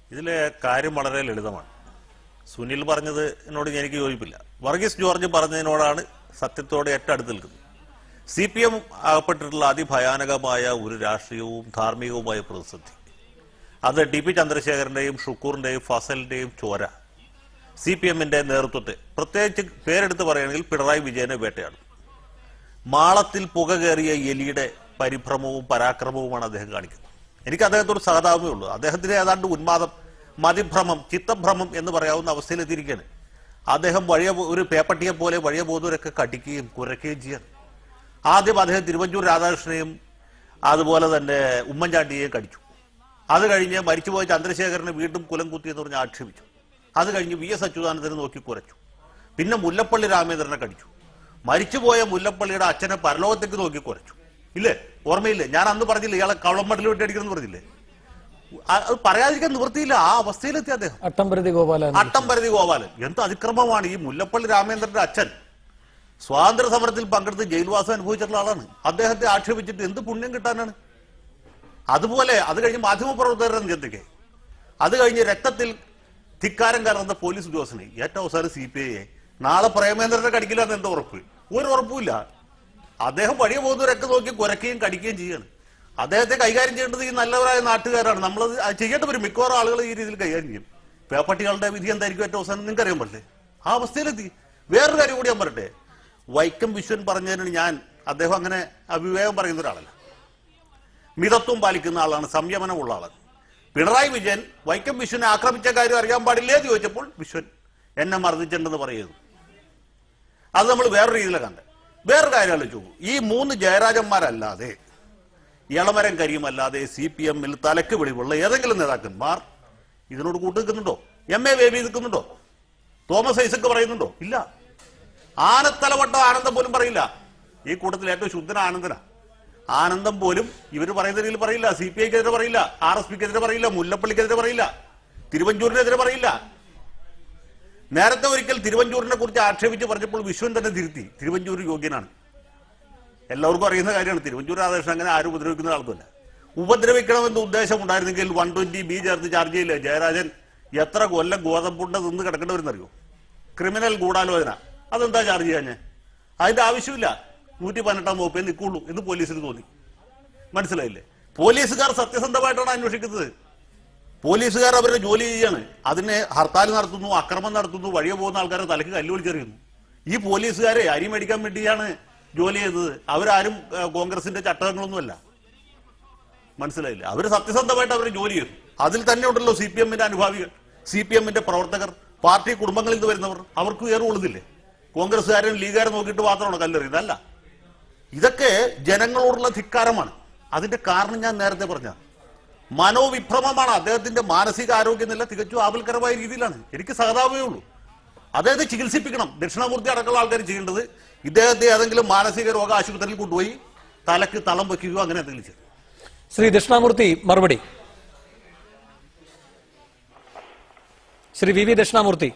ഇതിലെ കാര്യം വളരെ ലളിതമാണ്. സുനിൽ പറഞ്ഞത് എന്നോട് എനിക്ക് യോജിപ്പില്ല. വർഗീസ് ജോർജ് പറഞ്ഞതിനോടാണ് സത്യത്തോടെ ഏറ്റടുത്ത് നിൽക്കുന്നത്. CPM ആകപ്പെട്ടിട്ടുള്ള അതിഭയാനകമായ ഒരു രാഷ്ട്രീയവും ധാർമ്മികവുമായ പ്രതിസന്ധി, അത് TP ചന്ദ്രശേഖരന്റെയും ഷുക്കൂറിന്റെയും ഫസലിന്റെയും ചോര CPMന്റെ നേതൃത്വത്തെ, പ്രത്യേകിച്ച് പേരെടുത്ത് പറയുകയാണെങ്കിൽ പിണറായി വിജയനെ വേട്ടയാടും. മാളത്തിൽ പുക കയറിയ എലിയുടെ പരിഭ്രമവും പരാക്രമവുമാണ് അദ്ദേഹം കാണിക്കുന്നത്. എനിക്ക് അദ്ദേഹത്തോട് സഹതാപമേ ഉള്ളൂ. അദ്ദേഹത്തിന് ഏതാണ്ട് ഉന്മാദം, മതിഭ്രമം, ചിത്തഭ്രമം എന്ന് പറയാവുന്ന അവസ്ഥയിലെത്തിയിരിക്കുകയാണ്. അദ്ദേഹം ഒരു പേപ്പട്ടിയെ പോലെ വഴിയ ബോധവരൊക്കെ കടിക്കുകയും കുരയ്ക്കുകയും ചെയ്യാൻ. ആദ്യം അദ്ദേഹം തിരുവഞ്ചൂർ രാധാകൃഷ്ണനെയും അതുപോലെ തന്നെ ഉമ്മൻചാണ്ടിയെയും കടിച്ചു. അത് കഴിഞ്ഞ് മരിച്ചുപോയ ചന്ദ്രശേഖരനെ വീണ്ടും കുലം കുത്തി എന്ന് പറഞ്ഞ് ആക്ഷേപിച്ചു. അത് കഴിഞ്ഞ് VS അച്യുതാനന്ദനെ നോക്കി കുരച്ചു. പിന്നെ മുല്ലപ്പള്ളി രാമേന്ദ്രനെ കടിച്ചു. മരിച്ചുപോയ മുല്ലപ്പള്ളിയുടെ അച്ഛനെ പരലോകത്തേക്ക് നോക്കി കുരച്ചു. ഇല്ലേ? ഓർമ്മയില്ലേ? ഞാൻ അന്ന് പറഞ്ഞില്ലേ ഇയാളെ കവളമട്ടിൽ വിട്ടടിക്കണം പറഞ്ഞില്ലേ? അത് പറയാതിരിക്കാൻ നിവൃത്തിയില്ല. ആ അവസ്ഥയിലെത്തി അദ്ദേഹം. അട്ടംപരതി ഗോപാലൻ എന്ത് അതിക്രമമാണ്! ഈ മുല്ലപ്പള്ളി രാമേന്ദ്രന്റെ അച്ഛൻ സ്വാതന്ത്ര്യ സമരത്തിൽ പങ്കെടുത്ത് ജയിൽവാസം അനുഭവിച്ചിട്ടുള്ള ആളാണ്. അദ്ദേഹത്തെ ആക്ഷേപിച്ചിട്ട് എന്ത് പുണ്യം കിട്ടാനാണ്? അതുപോലെ അത് കഴിഞ്ഞ് മാധ്യമപ്രവർത്തകരുടെ ചിന്തയ്ക്ക്, അത് കഴിഞ്ഞ് രക്തത്തിൽ ധിക്കാരം കലർന്ന പോലീസ് ഉദ്യോഗസ്ഥനെ, ഏറ്റവും അവസാനം CPI നാളെ പ്രേമേന്ദ്രനെ കടിക്കില്ല എന്ന് എന്താ ഉറപ്പ്? ഒരു ഉറപ്പുമില്ല. അദ്ദേഹം വഴിയെ പോകുന്നവരൊക്കെ നോക്കി കുരയ്ക്കുകയും കടിക്കുകയും ചെയ്യാണ്. അദ്ദേഹത്തെ കൈകാര്യം ചെയ്യേണ്ടത് ഈ നല്ലവരായ നാട്ടുകാരാണ്. നമ്മളത് ചെയ്യേണ്ടി വരും. മിക്കവാറും ആളുകൾ ഈ രീതിയിൽ കൈകാര്യം ചെയ്യും. പേപ്പട്ടികളുടെ വിധി എന്തായിരിക്കും ഏറ്റവും അവസാനം നിങ്ങൾക്ക് അറിയാൻ പറ്റില്ലേ? ആ അവസ്ഥയിലെത്തി. വേറൊരു കാര്യം കൂടി ഞാൻ പറയട്ടെ. വൈക്കം വിശ്വൻ പറഞ്ഞതിന് അദ്ദേഹം അങ്ങനെ അവിവേകം പറയുന്ന ഒരാളല്ല. മിതത്വം പാലിക്കുന്ന ആളാണ്, സംയമനമുള്ള ആളാണ്. പിണറായി വിജയൻ വൈക്കം വിശ്വനെ ആക്രമിച്ച കാര്യം അറിയാൻ പാടില്ലേ എന്ന് ചോദിച്ചപ്പോൾ വിശ്വൻ എന്നെ മർദ്ദിച്ചിട്ടുണ്ടെന്ന് പറയുന്നു. അത് നമ്മൾ വേറൊരു രീതിയിലാണ് കണ്ടത്. വേറൊരു കാര്യം ആലോചിച്ചു. ഈ 3 ജയരാജന്മാരല്ലാതെ, ഇളമരം കരിയുമല്ലാതെ CPMൽ തലക്ക് വെളിവുള്ള ഏതെങ്കിലും നേതാക്കന്മാർ ഇതിനോട് കൂട്ടുനിൽക്കുന്നുണ്ടോ? MA ബേബി നിൽക്കുന്നുണ്ടോ? തോമസ് ഐസക് പറയുന്നുണ്ടോ? ഇല്ല. ആനത്തലവട്ട ആനന്ദം പോലും പറയില്ല. ഈ കൂട്ടത്തിൽ ഏറ്റവും ശുദ്ധന ആനന്ദനാ. ആനന്ദം പോലും ഇവർ പറയുന്ന രീതിയിൽ പറയില്ല. CPIക്കെതിരെ പറയില്ല, RSPക്കെതിരെ പറയില്ല, മുല്ലപ്പള്ളിക്കെതിരെ പറയില്ല, തിരുവഞ്ചൂരിനെതിരെ പറയില്ല. നേരത്തെ ഒരിക്കൽ തിരുവഞ്ചൂരിനെ കുറിച്ച് ആക്ഷേപിച്ച് പറഞ്ഞപ്പോൾ വിശ്വൻ തന്നെ തിരുത്തി. തിരുവഞ്ചൂർ യോഗ്യനാണ്, എല്ലാവർക്കും അറിയുന്ന കാര്യമാണ്. തിരുവഞ്ചൂർ രാധാകൃഷ്ണൻ അങ്ങനെ ആരും ഉപദ്രവിക്കുന്ന ആൾക്കല്ല. ഉപദ്രവിക്കണമെന്ന ഉദ്ദേശം ഉണ്ടായിരുന്നെങ്കിൽ 120B ചേർത്ത് ചാർജ് ചെയ്യില്ല. ജയരാജൻ എത്ര കൊല്ലം ഗോതമ്പുണ്ട നിന്ന് കിടക്കേണ്ടവരെന്നറിയോ? ക്രിമിനൽ ഗൂഢാലോചന, അതെന്താ ചാർജ് ചെയ്യാൻ? അതിന്റെ ആവശ്യമില്ല. 118-ാം വകുപ്പേ നിൽക്കുള്ളൂ എന്ന് പോലീസിന് തോന്നി. മനസ്സിലായില്ലേ? പോലീസുകാർ സത്യസന്ധമായിട്ടാണ് അന്വേഷിക്കുന്നത്. പോലീസുകാർ അവരുടെ ജോലി ചെയ്യാണ്. അതിനെ ഹർത്താൽ നടത്തുന്നു, അക്രമം നടത്തുന്നു, വഴിയെ പോകുന്ന ആൾക്കാരെ തലക്ക് കല്ല് വിളിച്ചെറിയുന്നു. ഈ പോലീസുകാരെ അരി മേടിക്കാൻ വേണ്ടിയാണ് ജോലി ചെയ്തത്. അവരാരും കോൺഗ്രസിന്റെ ചട്ടങ്ങളൊന്നുമല്ല. മനസ്സിലായില്ലേ? അവർ സത്യസന്ധമായിട്ട് അവർ ജോലി ചെയ്തു. അതിൽ തന്നെ ഉണ്ടല്ലോ CPMന്റെ അനുഭാവികൾ, CPMന്റെ പ്രവർത്തകർ, പാർട്ടി കുടുംബങ്ങളിൽ നിന്ന് വരുന്നവർ. അവർക്ക് ഉയർവുള്ളതില്ലേ? കോൺഗ്രസ്സുകാരും ലീഗുകാരും നോക്കിയിട്ട് മാത്രമാണോ കല്ലെറിയുന്നത്? അല്ല. ഇതൊക്കെ ജനങ്ങളോടുള്ള ധിക്കാരമാണ്. അതിന്റെ കാരണം ഞാൻ നേരത്തെ പറഞ്ഞ മനോവിഭ്രമമാണ്. അദ്ദേഹത്തിന്റെ മാനസിക ആരോഗ്യനില തികച്ചും ആപൽക്കരമായ രീതിയിലാണ്. എനിക്ക് സഹതാപമേ ഉള്ളൂ. അദ്ദേഹത്തെ ചികിത്സിപ്പിക്കണം. ദക്ഷിണാമൂർത്തി അടക്കമുള്ള ആൾക്കാർ ചെയ്യേണ്ടത് ഇദ്ദേഹത്തെ ഏതെങ്കിലും മാനസിക രോഗ ആശുപത്രിയിൽ കൊണ്ടുപോയി തലക്ക് തളം വെക്കുകയോ അങ്ങനെ എന്തെങ്കിലും ചെയ്യും. ശ്രീ ദക്ഷിണാമൂർത്തി മറുപടി. ശ്രീ VV ദക്ഷിണാമൂർത്തി,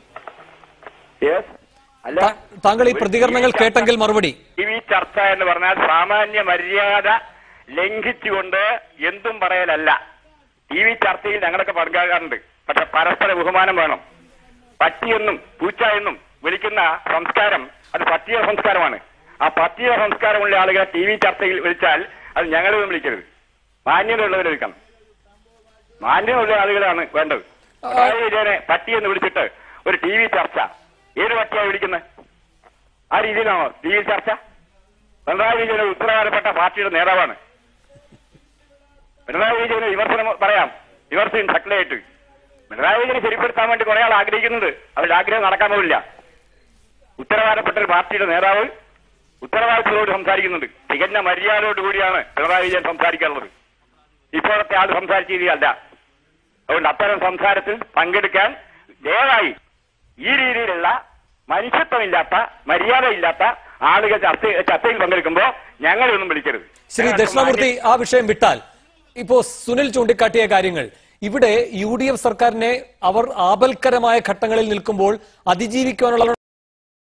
താങ്കൾ ഈ പ്രതികരണങ്ങൾ കേട്ടെങ്കിൽ മറുപടി. ഈ ചർച്ച എന്ന് പറഞ്ഞാൽ സാമാന്യ മര്യാദ ലംഘിച്ചുകൊണ്ട് എന്തും പറയലല്ല. TV ചർച്ചയിൽ ഞങ്ങളൊക്കെ പങ്കാകാറുണ്ട്. പക്ഷെ പരസ്പര ബഹുമാനം വേണം. പട്ടിയെന്നും പൂച്ച എന്നും വിളിക്കുന്ന സംസ്കാരം അത് പട്ടിയ സംസ്കാരമാണ്. ആ പട്ടിയ സംസ്കാരമുള്ള ആളുകളെ TV ചർച്ചയിൽ വിളിച്ചാൽ അത് ഞങ്ങളൊന്നും വിളിക്കരുത്. മാന്യതയുള്ളവരെ വിളിക്കണം. മാന്യമുള്ള ആളുകളാണ് വേണ്ടത്. വിജയനെ പട്ടിയെന്ന് വിളിച്ചിട്ട് ഒരു TV ചർച്ച ഏത് പട്ടിയാണ് വിളിക്കുന്നത്? ആ രീതിയിലാണോ TV ചർച്ച? പിണറായി വിജയൻ ഉത്തരവാദപ്പെട്ട പാർട്ടിയുടെ നേതാവാണ്. പിണറായി വിജയന് വിമർശനം പറയാം, വിമർശനം ശക്തമായിട്ട്. പിണറായി വിജയനെ ശരിപ്പെടുത്താൻ വേണ്ടി കുറെ ആൾ ആഗ്രഹിക്കുന്നുണ്ട്. അവരുടെ ആഗ്രഹം നടക്കാൻ പോകില്ല. ഉത്തരവാദപ്പെട്ട ഒരു പാർട്ടിയുടെ നേതാവ് ഉത്തരവാദിത്തത്തോട് സംസാരിക്കുന്നുണ്ട്. തികഞ്ഞ മര്യാദയോടുകൂടിയാണ് പിണറായി വിജയൻ സംസാരിക്കാറുള്ളത്. ഇപ്പോഴത്തെ ആൾ സംസാരിച്ച രീതിയല്ല. അതുകൊണ്ട് അത്തരം സംസാരത്തിൽ പങ്കെടുക്കാൻ ദയവായി ഈ രീതിയിലുള്ള മനുഷ്യത്വമില്ലാത്ത, മര്യാദയില്ലാത്ത ആളുകൾ ചർച്ചയിൽ പങ്കെടുക്കുമ്പോൾ ഞങ്ങളൊന്നും വിളിക്കരുത്. ശ്രീ ദക്ഷിണാമൂർത്തി, ആ വിഷയം വിട്ടാൽ ഇപ്പോ സുനിൽ ചൂണ്ടിക്കാട്ടിയ കാര്യങ്ങൾ, ഇവിടെ UDF സർക്കാരിനെ അവർ ആപൽക്കരമായ ഘട്ടങ്ങളിൽ നിൽക്കുമ്പോൾ അതിജീവിക്കാനുള്ള